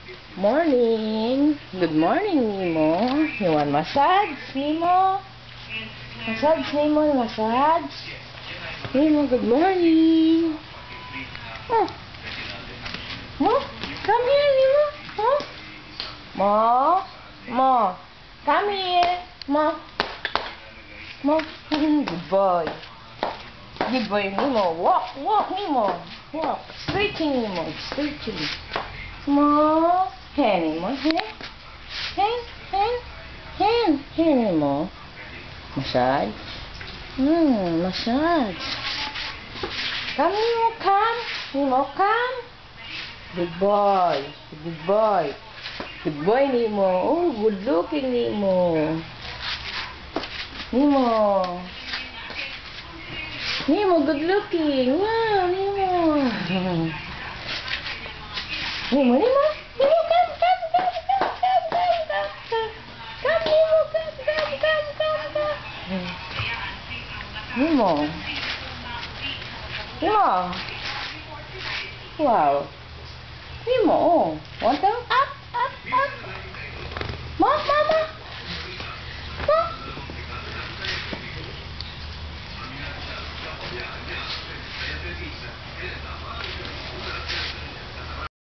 Morning. Good morning, nEmo. You want massage, nEmo? Massage, nEmo. Massage. nEmo, good morning. Oh. Mo, come here, nEmo. Oh. Mo. Mo. Come here. Mo. Mo. Good boy. Good boy, nEmo. Walk, walk, nEmo. Walk. Stretching, nEmo. Stretching. Mo. Here, nEmo. Here. Here, nEmo. Massage. Massage. Come, nEmo, come. nEmo, come. Good boy. Good boy. Good boy, nEmo. Oh, good looking, nEmo. nEmo. nEmo, good looking. Wow, nEmo. nEmo, nEmo. nEmo, come. Come, nEmo, come. nEmo. nEmo. Wow. nEmo, oh. Want to? Up.